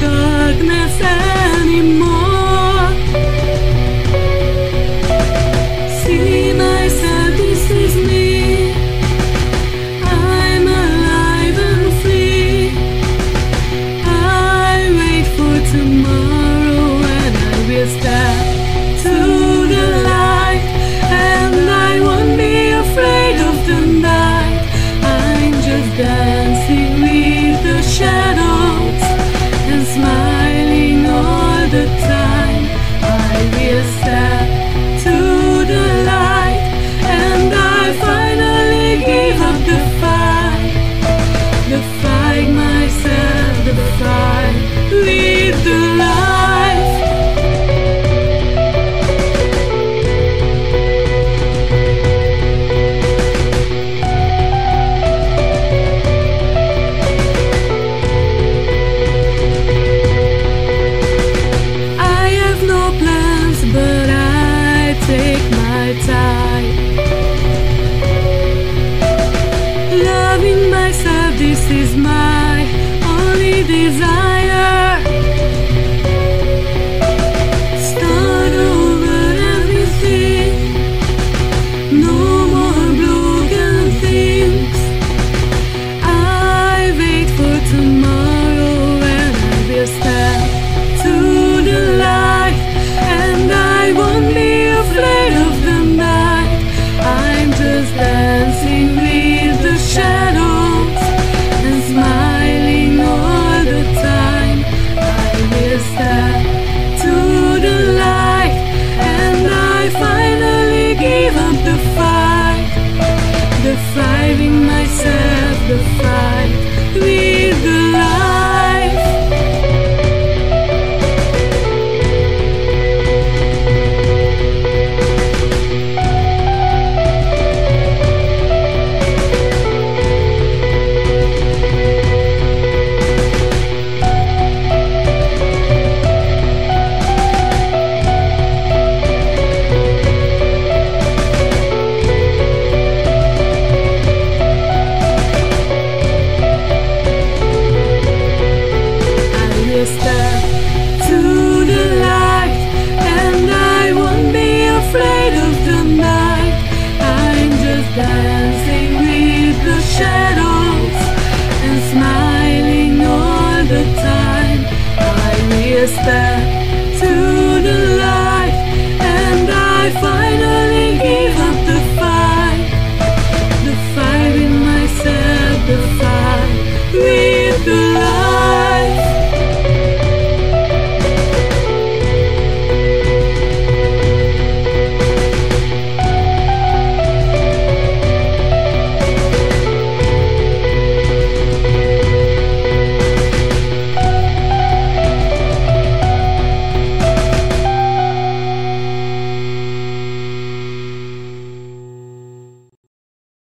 darkness anymore. See myself, this is me. I'm alive and free. I wait for tomorrow when I will step to the light, and I won't be afraid of the night. I'm just dancing with the shadows and smiling all the time. I will step to the light, and I finally give up the fight myself, the fight.